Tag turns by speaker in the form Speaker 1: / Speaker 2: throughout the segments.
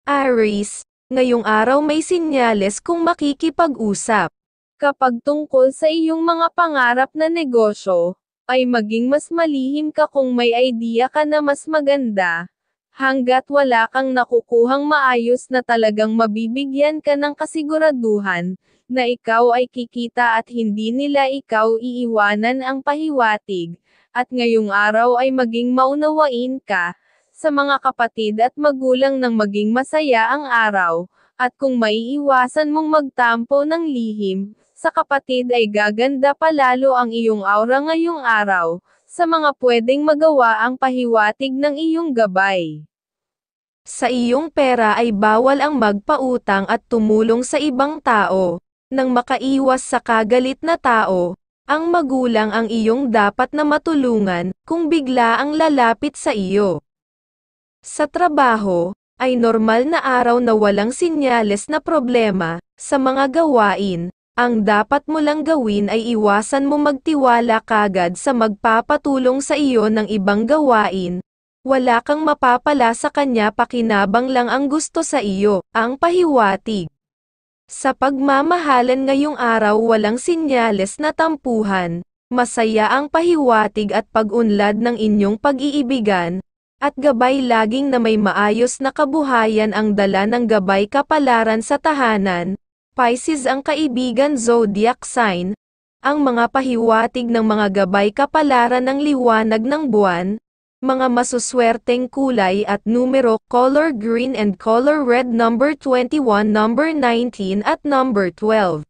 Speaker 1: Aries, ngayong araw may sinyales kung makikipag-usap. Kapag tungkol sa iyong mga pangarap na negosyo, ay maging mas malihim ka kung may idea ka na mas maganda. Hanggat wala kang nakukuhang maayos na talagang mabibigyan ka ng kasiguraduhan, na ikaw ay kikita at hindi nila ikaw iiwanan ang pahiwatig, at ngayong araw ay maging maunawain ka, sa mga kapatid at magulang nang maging masaya ang araw, at kung maiiwasan mong magtampo ng lihim, sa kapatid ay gaganda palalo ang iyong aura ngayong araw, sa mga pwedeng magawa ang pahiwatig ng iyong gabay. Sa iyong pera ay bawal ang magpautang at tumulong sa ibang tao, nang makaiwas sa kagalit na tao. Ang magulang ang iyong dapat na matulungan, kung bigla ang lalapit sa iyo. Sa trabaho, ay normal na araw na walang sinyales na problema. Sa mga gawain, ang dapat mo lang gawin ay iwasan mo magtiwala kagad sa magpapatulong sa iyo ng ibang gawain. Wala kang mapapala sa kanya, pakinabang lang ang gusto sa iyo, ang pahiwatig. Sa pagmamahalan ngayong araw walang sinyales na tampuhan, masaya ang pahiwatig at pag-unlad ng inyong pag-iibigan, at gabay laging na may maayos na kabuhayan ang dala ng gabay kapalaran sa tahanan. Pisces ang kaibigan zodiac sign, ang mga pahiwatig ng mga gabay kapalaran ng liwanag ng buwan, mga masuswerteng kulay at numero, color green and color red, number 21, number 19 at number 12.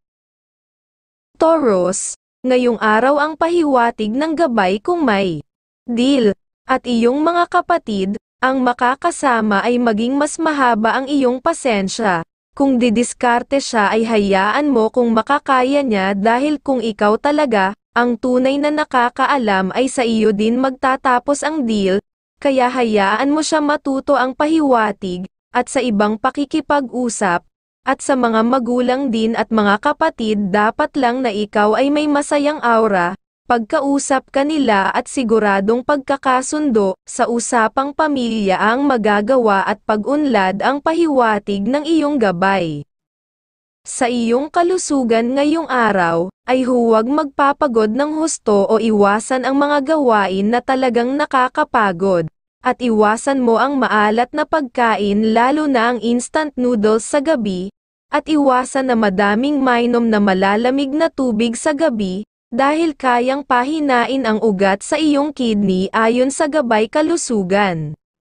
Speaker 1: Taurus, ngayong araw ang pahiwatig ng gabay kung may deal, at iyong mga kapatid, ang makakasama ay maging mas mahaba ang iyong pasensya. Kung didiskarte siya ay hayaan mo kung makakaya niya, dahil kung ikaw talaga, ang tunay na nakakaalam ay sa iyo din magtatapos ang deal, kaya hayaan mo siya matuto ang pahiwatig, at sa ibang pakikipag-usap, at sa mga magulang din at mga kapatid dapat lang na ikaw ay may masayang aura, pagkausap ka nila at siguradong pagkakasundo, sa usapang pamilya ang magagawa at pag-unlad ang pahiwatig ng iyong gabay. Sa iyong kalusugan ngayong araw, ay huwag magpapagod ng husto o iwasan ang mga gawain na talagang nakakapagod. At iwasan mo ang maalat na pagkain, lalo na ang instant noodles sa gabi, at iwasan na madaming mainom na malalamig na tubig sa gabi, dahil kayang pahinain ang ugat sa iyong kidney ayon sa gabay kalusugan.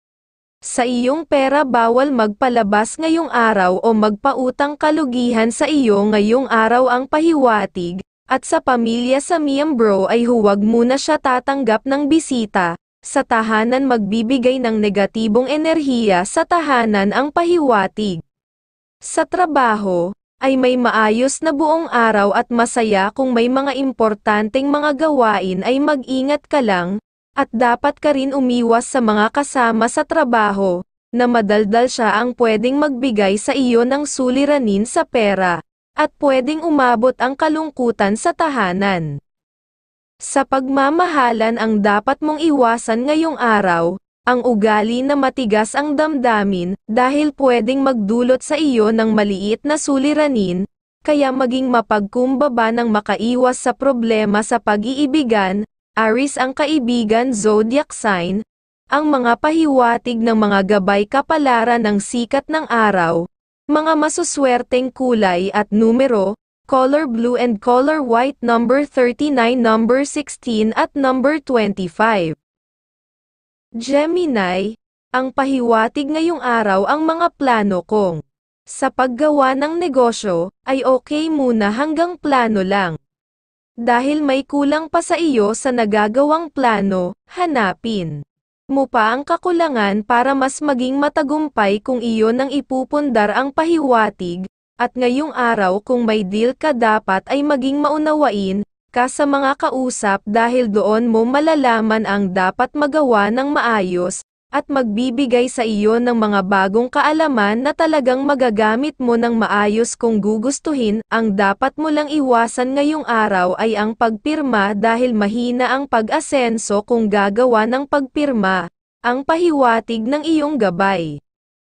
Speaker 1: Sa iyong pera bawal magpalabas ngayong araw o magpautang, kalugihan sa iyo ngayong araw ang pahiwatig, at sa pamilya sa miyembro ay huwag muna siya tatanggap ng bisita, sa tahanan magbibigay ng negatibong enerhiya sa tahanan ang pahiwatig. Sa trabaho, ay may maayos na buong araw at masaya. Kung may mga importanteng mga gawain ay mag-ingat ka lang, at dapat ka rin umiwas sa mga kasama sa trabaho, na madaldal siya ang pwedeng magbigay sa iyo ng suliranin sa pera, at pwedeng umabot ang kalungkutan sa tahanan. Sa pagmamahalan ang dapat mong iwasan ngayong araw, ang ugali na matigas ang damdamin, dahil pwedeng magdulot sa iyo ng maliit na suliranin, kaya maging mapagkumbaba nang makaiwas sa problema sa pag-iibigan. Aries ang kaibigan zodiac sign, ang mga pahiwatig ng mga gabay kapalaran ng sikat ng araw, mga masuswerteng kulay at numero, color blue and color white, number 39, number 16 at number 25. Gemini, ang pahiwatig ngayong araw ang mga plano kong sa paggawa ng negosyo, ay okay muna hanggang plano lang. Dahil may kulang pa sa iyo sa nagagawang plano, hanapin mo pa ang kakulangan para mas maging matagumpay kung iyon ang ipupundar ang pahiwatig, at ngayong araw kung may deal ka dapat ay maging maunawain ka sa mga kausap, dahil doon mo malalaman ang dapat magawa ng maayos, at magbibigay sa iyo ng mga bagong kaalaman na talagang magagamit mo ng maayos kung gugustuhin. Ang dapat mo lang iwasan ngayong araw ay ang pagpirma, dahil mahina ang pag-asenso kung gagawa ng pagpirma, ang pahiwatig ng iyong gabay.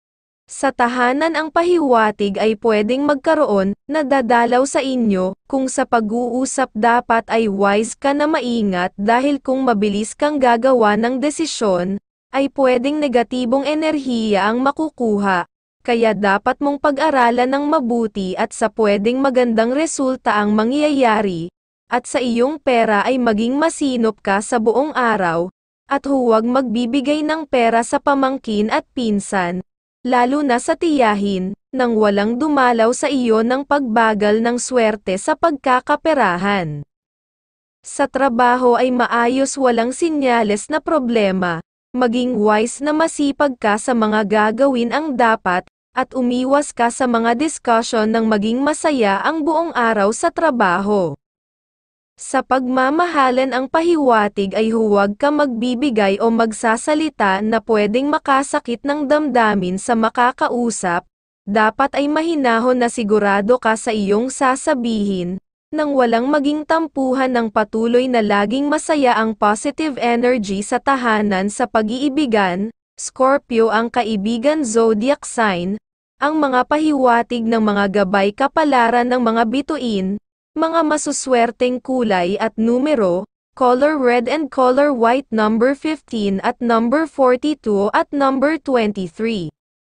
Speaker 1: Sa tahanan ang pahiwatig ay pwedeng magkaroon na dadalaw sa inyo, kung sa pag-uusap dapat ay wise ka na maingat dahil kung mabilis kang gagawa ng desisyon, ay pwedeng negatibong enerhiya ang makukuha, kaya dapat mong pag-aralan ng mabuti at sa pwedeng magandang resulta ang mangyayari, at sa iyong pera ay maging masinop ka sa buong araw, at huwag magbibigay ng pera sa pamangkin at pinsan, lalo na sa tiyahin, nang walang dumalaw sa iyo ng pagbagal ng swerte sa pagkakaperahan. Sa trabaho ay maayos walang sinyales na problema, maging wise na masipag ka sa mga gagawin ang dapat, at umiwas ka sa mga discussion ng maging masaya ang buong araw sa trabaho. Sa pagmamahalan ang pahiwatig ay huwag ka magbibigay o magsasalita na pwedeng makasakit ng damdamin sa makakausap, dapat ay mahinahon na sigurado ka sa iyong sasabihin, nang walang maging tampuhan ng patuloy na laging masaya ang positive energy sa tahanan sa pag-iibigan. Scorpio ang kaibigan zodiac sign, ang mga pahiwatig ng mga gabay kapalaran ng mga bituin, mga masuswerteng kulay at numero, color red and color white number 15 at number 42 at number 23.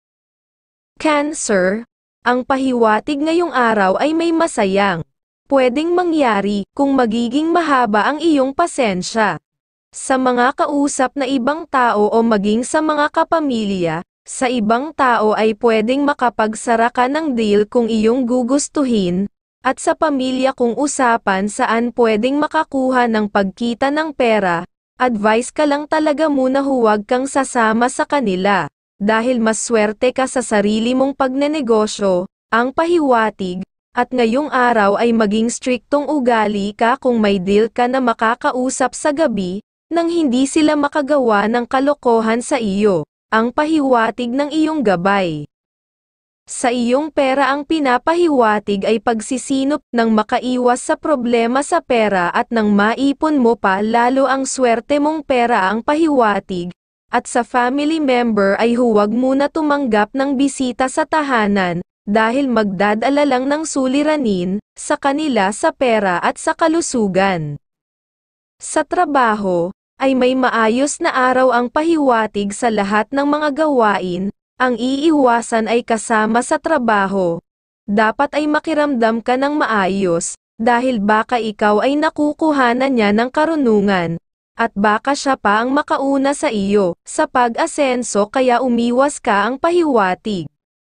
Speaker 1: Cancer, ang pahiwatig ngayong araw ay may masayang pwedeng mangyari kung magiging mahaba ang iyong pasensya. Sa mga kausap na ibang tao o maging sa mga kapamilya, sa ibang tao ay pwedeng makapagsara ka ng deal kung iyong gugustuhin, at sa pamilya kung usapan saan pwedeng makakuha ng pagkita ng pera, advice ka lang talaga muna huwag kang sasama sa kanila, dahil mas swerte ka sa sarili mong pagnenegosyo, ang pahiwatig, at ngayong araw ay maging striktong ugali ka kung may deal ka na makakausap sa gabi, nang hindi sila makagawa ng kalokohan sa iyo, ang pahiwatig ng iyong gabay. Sa iyong pera ang pinapahiwatig ay pagsisinop nang makaiwas sa problema sa pera at nang maipon mo pa lalo ang swerte mong pera ang pahiwatig, at sa family member ay huwag muna tumanggap ng bisita sa tahanan, dahil magdadala lang ng suliranin sa kanila sa pera at sa kalusugan. Sa trabaho, ay may maayos na araw ang pahiwatig sa lahat ng mga gawain. Ang iiwasan ay kasama sa trabaho. Dapat ay makiramdam ka ng maayos, dahil baka ikaw ay nakukuhanan niya ng karunungan, at baka siya pa ang makauna sa iyo, sa pag-asenso kaya umiwas ka ang pahiwatig.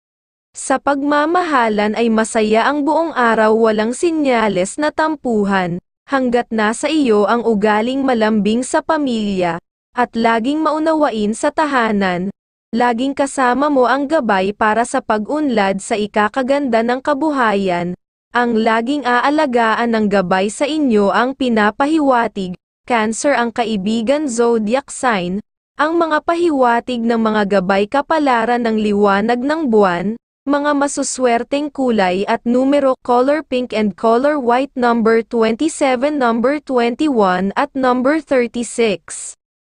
Speaker 1: Sa pagmamahalan ay masaya ang buong araw walang sinyales na tampuhan, hanggat nasa iyo ang ugaling malambing sa pamilya, at laging maunawain sa tahanan. Laging kasama mo ang gabay para sa pag-unlad sa ikakaganda ng kabuhayan, ang laging aalagaan ng gabay sa inyo ang pinapahiwatig. Cancer ang kaibigan zodiac sign, ang mga pahiwatig ng mga gabay kapalaran ng liwanag ng buwan, mga masuswerteng kulay at numero color pink and color white number 27 number 21 at number 36.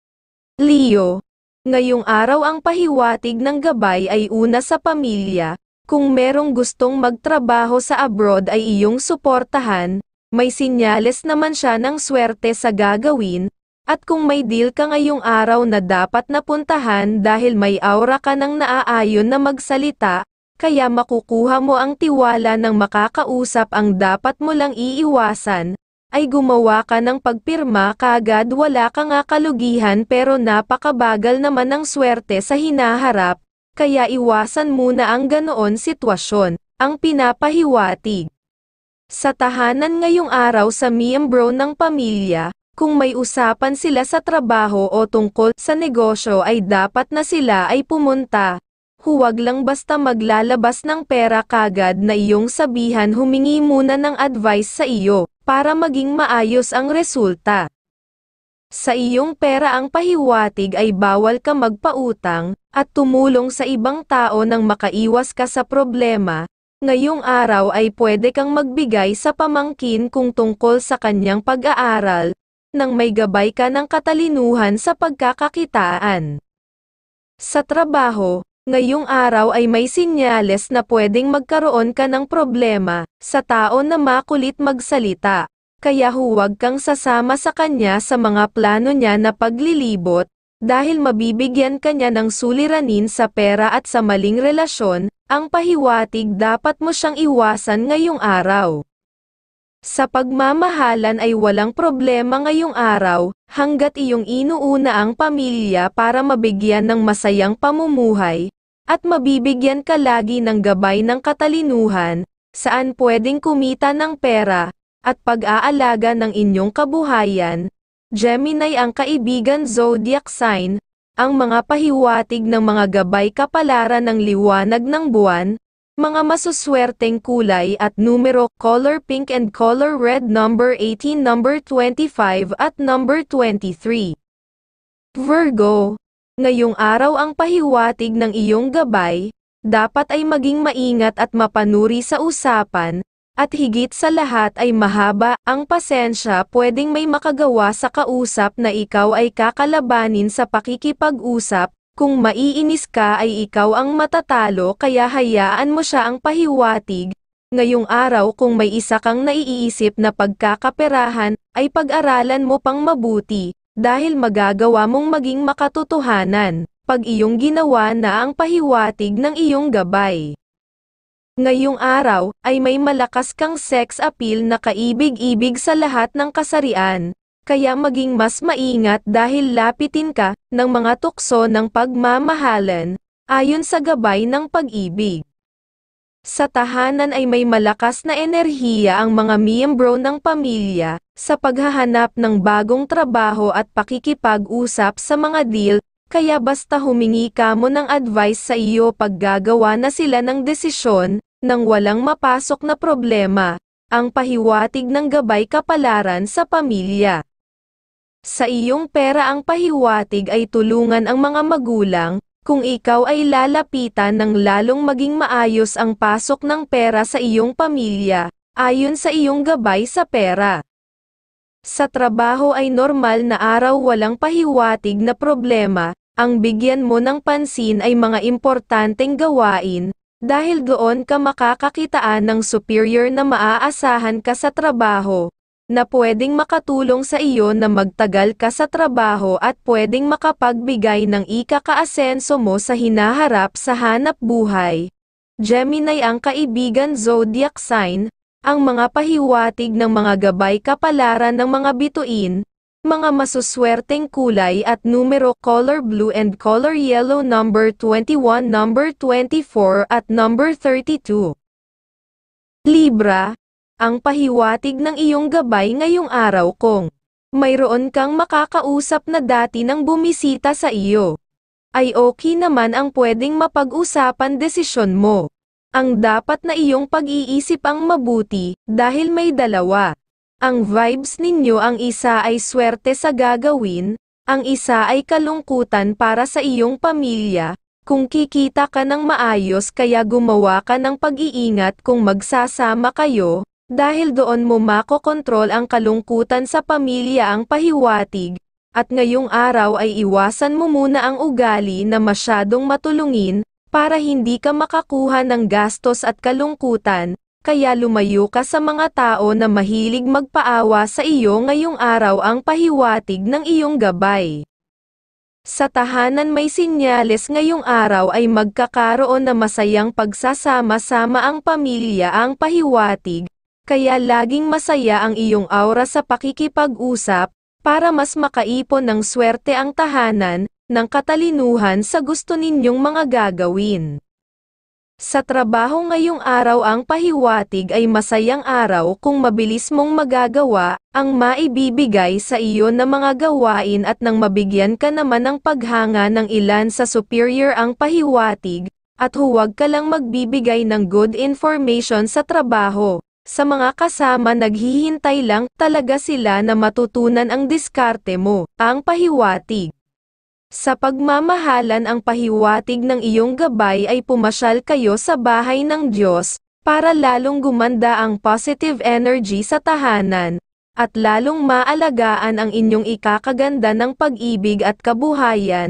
Speaker 1: Leo, ngayong araw ang pahiwatig ng gabay ay una sa pamilya, kung merong gustong magtrabaho sa abroad ay iyong suportahan, may sinyales naman siya ng swerte sa gagawin, at kung may deal ka ngayong araw na dapat napuntahan dahil may aura ka ng naaayon na magsalita, kaya makukuha mo ang tiwala ng makakausap ang dapat mo lang iiwasan, ay gumawa ka ng pagpirma kaagad wala ka nga kalugihan pero napakabagal naman ng swerte sa hinaharap, kaya iwasan muna ang ganoon sitwasyon, ang pinapahiwatig. Sa tahanan ngayong araw sa miyembro ng pamilya, kung may usapan sila sa trabaho o tungkol sa negosyo ay dapat na sila ay pumunta. Huwag lang basta maglalabas ng pera kagad na iyong sabihan humingi muna ng advice sa iyo, para maging maayos ang resulta. Sa iyong pera ang pahiwatig ay bawal ka magpautang, at tumulong sa ibang tao nang makaiwas ka sa problema. Ngayong araw ay pwede kang magbigay sa pamangkin kung tungkol sa kanyang pag-aaral, nang may gabay ka ng katalinuhan sa pagkakakitaan. Sa trabaho, Ngayong araw ay may sinyales na pwedeng magkaroon ka ng problema sa tao na makulit magsalita. Kaya huwag kang sasama sa kanya sa mga plano niya na paglilibot, dahil mabibigyan ka niya ng suliranin sa pera at sa maling relasyon. Ang pahiwatig dapat mo siyang iwasan ngayong araw. Sa pagmamahalan ay walang problema ngayong araw, hanggat iyong inuuna ang pamilya para mabigyan ng masayang pamumuhay, at mabibigyan ka lagi ng gabay ng katalinuhan, saan pwedeng kumita ng pera, at pag-aalaga ng inyong kabuhayan. Gemini ang kaibigan zodiac sign, ang mga pahiwatig ng mga gabay kapalaran ng liwanag ng buwan, mga masuswerteng kulay at numero, color pink and color red, number 18, number 25 at number 23. Virgo, ngayong araw ang pahiwatig ng iyong gabay, dapat ay maging maingat at mapanuri sa usapan, at higit sa lahat ay mahaba ang pasensya. Pwedeng may makagawa sa kausap na ikaw ay kakalabanin sa pakikipag-usap. Kung maiinis ka ay ikaw ang matatalo, kaya hayaan mo siya. Ang pahiwatig ngayong araw, kung may isa kang naiisip na pagkakaperahan, ay pag-aralan mo pang mabuti, dahil magagawa mong maging makatotohanan pag iyong ginawa na ang pahiwatig ng iyong gabay. Ngayong araw ay may malakas kang sex appeal na kaibig-ibig sa lahat ng kasarian. Kaya maging mas maingat dahil lapitin ka ng mga tukso ng pagmamahalan, ayon sa gabay ng pag-ibig. Sa tahanan ay may malakas na enerhiya ang mga miyembro ng pamilya, sa paghahanap ng bagong trabaho at pakikipag-usap sa mga deal, kaya basta humingi ka mo ng advice sa iyo pag gagawa na sila ng desisyon, nang walang mapasok na problema. Ang pahiwatig ng gabay kapalaran sa pamilya. Sa iyong pera ang pahiwatig ay tulungan ang mga magulang, kung ikaw ay lalapitan ng lalong maging maayos ang pasok ng pera sa iyong pamilya, ayon sa iyong gabay sa pera. Sa trabaho ay normal na araw, walang pahiwatig na problema, ang bigyan mo ng pansin ay mga importanteng gawain, dahil doon ka makakakitaan ng superior na maaasahan ka sa trabaho, na pwedeng makatulong sa iyo na magtagal ka sa trabaho at pwedeng makapagbigay ng ikaka-asenso mo sa hinaharap sa hanap buhay. Gemini ang kaibigan zodiac sign, ang mga pahiwatig ng mga gabay kapalaran ng mga bituin, mga masuswerteng kulay at numero, color blue and color yellow, number 21, number 24 at number 32. Libra, ang pahiwatig ng iyong gabay ngayong araw, kung mayroon kang makakausap na dati nang bumisita sa iyo, ay okay naman ang pwedeng mapag-usapan desisyon mo. Ang dapat na iyong pag-iisip ang mabuti, dahil may dalawa. Ang vibes ninyo, ang isa ay swerte sa gagawin, ang isa ay kalungkutan para sa iyong pamilya. Kung kikita ka ng maayos, kaya gumawa ka ng pag-iingat kung magsasama kayo, dahil doon mo makokontrol ang kalungkutan sa pamilya. Ang pahiwatig, at ngayong araw ay iwasan mo muna ang ugali na masyadong matulungin, para hindi ka makakuha ng gastos at kalungkutan, kaya lumayo ka sa mga tao na mahilig magpaawa sa iyo ngayong araw. Ang pahiwatig ng iyong gabay. Sa tahanan may sinyales ngayong araw ay magkakaroon na masayang pagsasama-sama ang pamilya. Ang pahiwatig, kaya laging masaya ang iyong aura sa pakikipag-usap, para mas makaipon ng swerte ang tahanan, ng katalinuhan sa gusto ninyong mga gagawin. Sa trabaho ngayong araw ang pahiwatig ay masayang araw kung mabilis mong magagawa ang maibibigay sa iyo na mga gawain at nang mabigyan ka naman ng paghanga ng ilan sa superior. Ang pahiwatig, at huwag ka lang magbibigay ng good information sa trabaho. Sa mga kasama naghihintay lang talaga sila na matutunan ang diskarte mo. Ang pahiwatig. Sa pagmamahalan ang pahiwatig ng iyong gabay ay pumasyal kayo sa bahay ng Diyos, para lalong gumanda ang positive energy sa tahanan, at lalong maalagaan ang inyong ikakaganda ng pag-ibig at kabuhayan.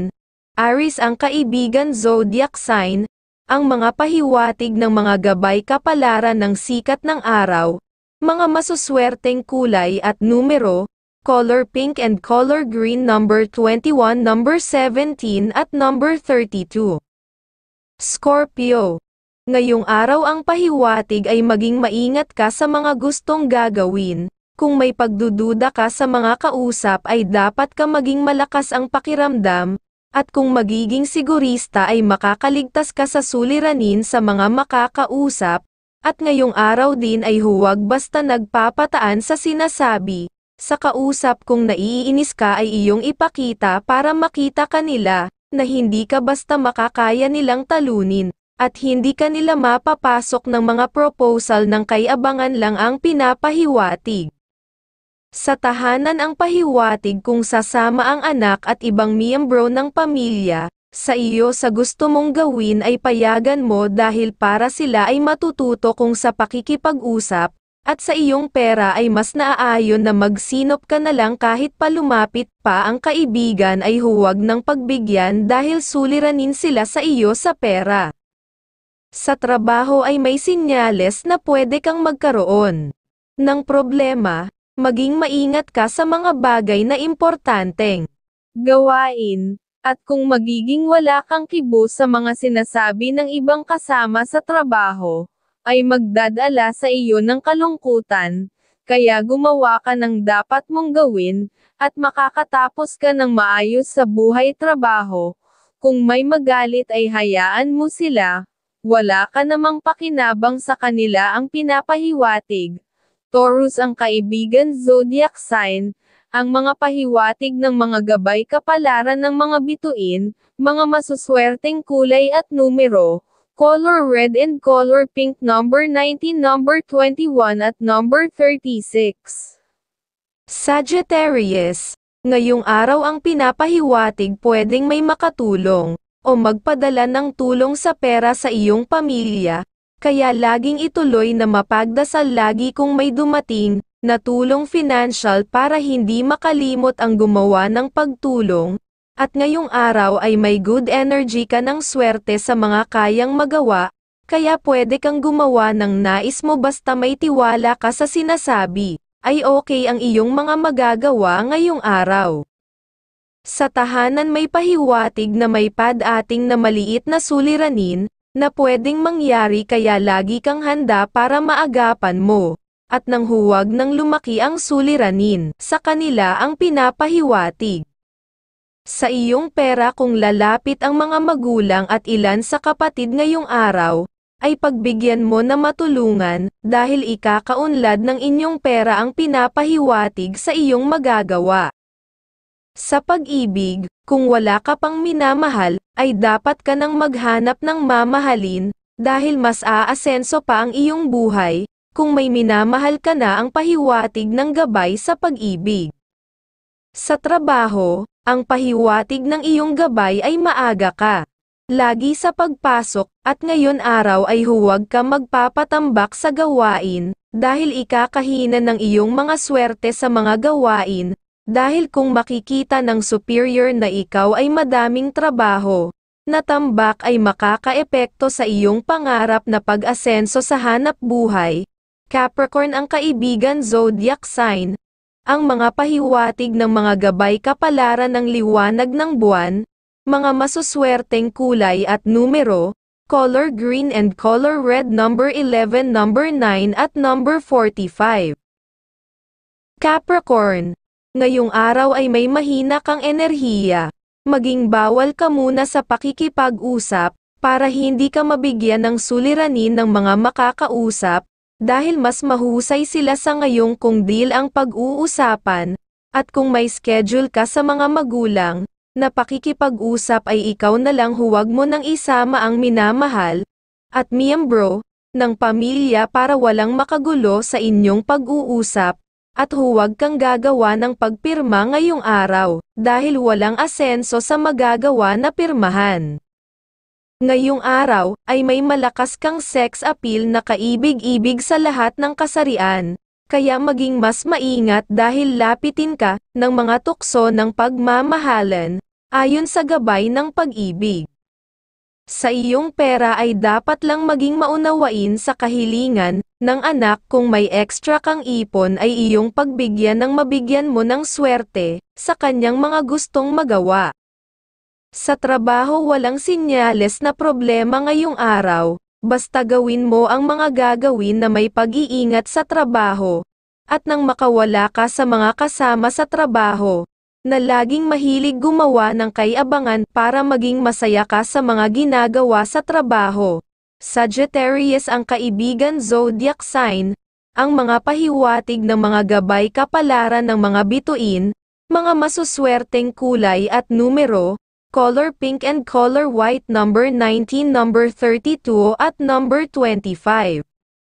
Speaker 1: Aries ang kaibigan zodiac sign, ang mga pahiwatig ng mga gabay kapalaran ng sikat ng araw, mga masuswerteng kulay at numero, color pink and color green number 21, number 17 at number 32. Scorpio. Ngayong araw ang pahiwatig ay maging maingat ka sa mga gustong gagawin. Kung may pagdududa ka sa mga kausap ay dapat ka maging malakas ang pakiramdam, at kung magiging sigurista ay makakaligtas ka sa suliranin sa mga makakausap, at ngayong araw din ay huwag basta nagpapataan sa sinasabi, sa kausap kung naiinis ka ay iyong ipakita para makita ka nila, na hindi ka basta makakaya nilang talunin, at hindi ka nila mapapasok ng mga proposal ng kay-abangan lang ang pinapahiwatig. Sa tahanan ang pahiwatig kung sasama ang anak at ibang miyembro ng pamilya, sa iyo sa gusto mong gawin ay payagan mo dahil para sila ay matututo kung sa pakikipag-usap, at sa iyong pera ay mas naaayon na magsinop ka na lang kahit palumapit pa ang kaibigan ay huwag ng pagbigyan dahil suliranin sila sa iyo sa pera. Sa trabaho ay may sinyales na pwede kang magkaroon ng problema. Maging maingat ka sa mga bagay na importanteng gawain, at kung magiging wala kang kibo sa mga sinasabi ng ibang kasama sa trabaho, ay magdadala sa iyo ng kalungkutan, kaya gumawa ka ng dapat mong gawin, at makakatapos ka ng maayos sa buhay-trabaho. Kung may magalit ay hayaan mo sila, wala ka namang pakinabang sa kanila ang pinapahiwatig. Taurus ang kaibigan zodiac sign, ang mga pahiwatig ng mga gabay kapalaran ng mga bituin, mga masuswerteng kulay at numero, color red and color pink number 19, number 21 at number 36. Sagittarius, ngayong araw ang pinapahiwatig pwedeng may makatulong, o magpadala ng tulong sa pera sa iyong pamilya. Kaya laging ituloy na mapagdasal lagi kung may dumating na tulong financial para hindi makalimot ang gumawa ng pagtulong, at ngayong araw ay may good energy ka ng swerte sa mga kayang magawa, kaya pwede kang gumawa ng nais mo basta may tiwala ka sa sinasabi, ay okay ang iyong mga magagawa ngayong araw. Sa tahanan may pahiwatig na may padating na maliit na suliranin, na pwedeng mangyari kaya lagi kang handa para maagapan mo, at nang huwag nang lumaki ang suliranin, sa kanila ang pinapahiwatig. Sa iyong pera kung lalapit ang mga magulang at ilan sa kapatid ngayong araw, ay pagbigyan mo na matulungan, dahil ikakaunlad ng inyong pera ang pinapahiwatig sa iyong magagawa. Sa pag-ibig, kung wala ka pang minamahal, ay dapat ka nang maghanap ng mamahalin, dahil mas aasenso pa ang iyong buhay, kung may minamahal ka na ang pahiwatig ng gabay sa pag-ibig. Sa trabaho, ang pahiwatig ng iyong gabay ay maaga ka lagi sa pagpasok, at ngayon araw ay huwag ka magpapatambak sa gawain, dahil ikakahina ng iyong mga swerte sa mga gawain, dahil kung makikita ng superior na ikaw ay madaming trabaho, natambak ay makakaepekto sa iyong pangarap na pag-asenso sa hanap buhay. Capricorn ang kaibigan zodiac sign, ang mga pahiwatig ng mga gabay kapalaran ng liwanag ng buwan, mga masuswerteng kulay at numero, color green and color red number 11, number 9 at number 45. Capricorn, ngayong araw ay may mahina kang enerhiya. Maging bawal ka muna sa pakikipag-usap, para hindi ka mabigyan ng suliranin ng mga makakausap, dahil mas mahusay sila sa ngayong kung deal ang pag-uusapan, at kung may schedule ka sa mga magulang, na pakikipag-usap ay ikaw na lang huwag mo nang isama ang minamahal, at miyembro, ng pamilya para walang makagulo sa inyong pag-uusap, at huwag kang gagawa ng pagpirma ngayong araw, dahil walang asenso sa magagawa na pirmahan. Ngayong araw, ay may malakas kang sex appeal na kaibig-ibig sa lahat ng kasarian, kaya maging mas maingat dahil lapitin ka ng mga tukso ng pagmamahalan, ayon sa gabay ng pag-ibig. Sa iyong pera ay dapat lang maging maunawain sa kahilingan ng anak. Kung may extra kang ipon ay iyong pagbigyan ng mabigyan mo ng swerte sa kanyang mga gustong magawa. Sa trabaho walang sinyales na problema ngayong araw, basta gawin mo ang mga gagawin na may pag-iingat sa trabaho, at nang makawala ka sa mga kasama sa trabaho, na laging mahilig gumawa ng kay-abangan para maging masaya ka sa mga ginagawa sa trabaho. Sagittarius ang kaibigan zodiac sign, ang mga pahiwatig ng mga gabay kapalaran ng mga bituin, mga masuswerteng kulay at numero, color pink and color white, number 19, number 32 at number 25.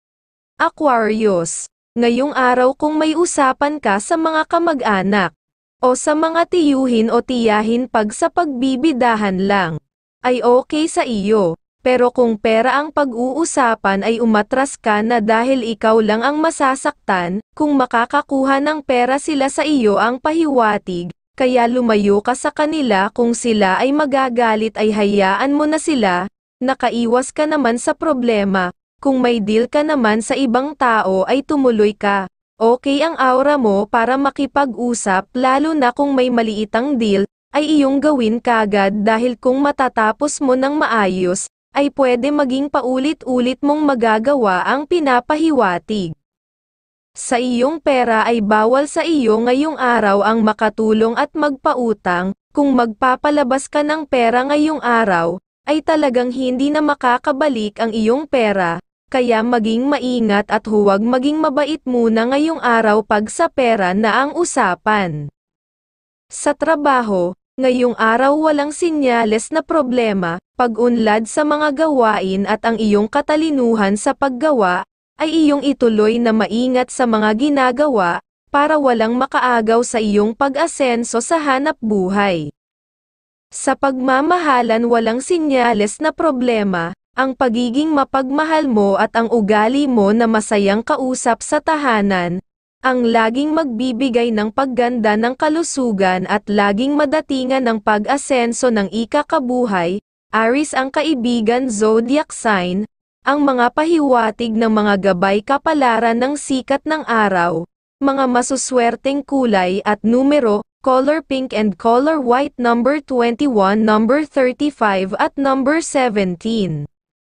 Speaker 1: Aquarius, ngayong araw kung may usapan ka sa mga kamag-anak, o sa mga tiyuhin o tiyahin pag sa pagbibidahan lang, ay okay sa iyo. Pero kung pera ang pag-uusapan ay umatras ka na dahil ikaw lang ang masasaktan. Kung makakakuha ng pera sila sa iyo ang pahiwatig, kaya lumayo ka sa kanila. Kung sila ay magagalit ay hayaan mo na sila, nakaiwas ka naman sa problema. Kung may deal ka naman sa ibang tao ay tumuloy ka. Okay ang aura mo para makipag-usap, lalo na kung may maliitang deal, ay iyong gawin kagad dahil kung matatapos mo ng maayos, ay pwede maging paulit-ulit mong magagawa ang pinapahiwatig. Sa iyong pera ay bawal sa iyo ngayong araw ang makatulong at magpautang. Kung magpapalabas ka ng pera ngayong araw, ay talagang hindi na makakabalik ang iyong pera. Kaya maging maingat at huwag maging mabait muna ngayong araw pag sa pera na ang usapan. Sa trabaho, ngayong araw walang sinyales na problema. Pag-unlad sa mga gawain at ang iyong katalinuhan sa paggawa, ay iyong ituloy na maingat sa mga ginagawa, para walang makaagaw sa iyong pag-asenso sa hanap buhay. Sa pagmamahalan walang sinyales na problema. Ang pagiging mapagmahal mo at ang ugali mo na masayang kausap sa tahanan, ang laging magbibigay ng pagganda ng kalusugan at laging madatingan ng pag-asenso ng ikakabuhay. Aries ang kaibigan zodiac sign, ang mga pahiwatig ng mga gabay kapalaran ng sikat ng araw, mga masuswerteng kulay at numero, color pink and color white, number 21, number 35 at number 17.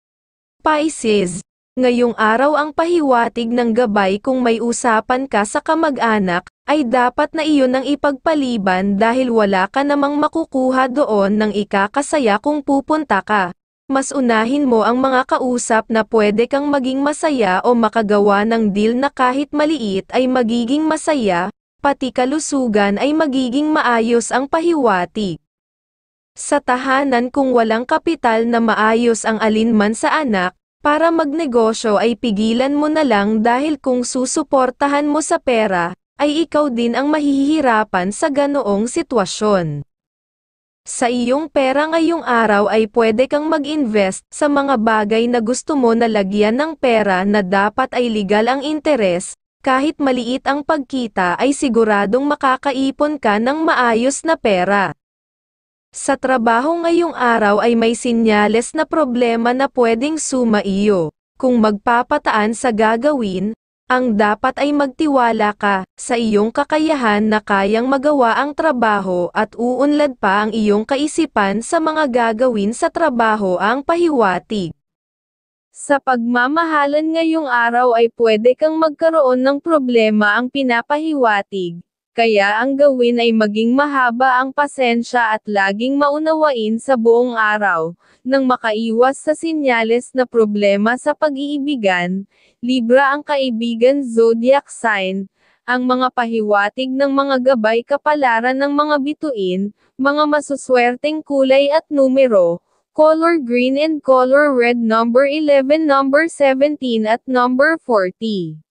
Speaker 1: Pisces, ngayong araw ang pahiwatig ng gabay kung may usapan ka sa kamag-anak, ay dapat na iyon ang ipagpaliban dahil wala ka namang makukuha doon ng ikakasaya kung pupunta ka. Mas unahin mo ang mga kausap na pwede kang maging masaya o makagawa ng deal na kahit maliit ay magiging masaya, pati kalusugan ay magiging maayos ang pahiwatig. Sa tahanan kung walang kapital na maayos ang alinman sa anak, para magnegosyo ay pigilan mo na lang dahil kung susuportahan mo sa pera, ay ikaw din ang mahihirapan sa ganoong sitwasyon. Sa iyong pera ngayong araw ay pwede kang mag-invest sa mga bagay na gusto mo na lagyan ng pera na dapat ay legal ang interes, kahit maliit ang pagkita ay siguradong makakaipon ka ng maayos na pera. Sa trabaho ngayong araw ay may sinyales na problema na pwedeng sumaiyo. Kung magpapataan sa gagawin, ang dapat ay magtiwala ka sa iyong kakayahan na kayang magawa ang trabaho at uunlad pa ang iyong kaisipan sa mga gagawin sa trabaho ang pahiwatig. Sa pagmamahalan ngayong araw ay pwede kang magkaroon ng problema ang pinapahiwatig. Kaya ang gawin ay maging mahaba ang pasensya at laging maunawain sa buong araw, nang makaiwas sa sinyales na problema sa pag-iibigan. Libra ang kaibigan zodiac sign, ang mga pahiwatig ng mga gabay kapalaran ng mga bituin, mga masuswerteng kulay at numero, color green and color red, number 11, number 17 at number 40.